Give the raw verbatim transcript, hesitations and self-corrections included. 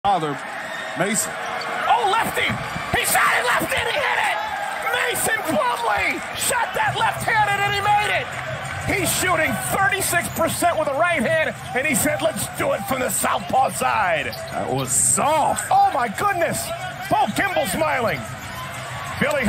Father, Mason. Oh, lefty! He shot it left and he hit it! Mason Plumlee shot that left-handed and he made it! He's shooting thirty-six percent with the right hand, and he said, let's do it from the southpaw side. That was soft. Oh, my goodness! Paul Kimball smiling. Billy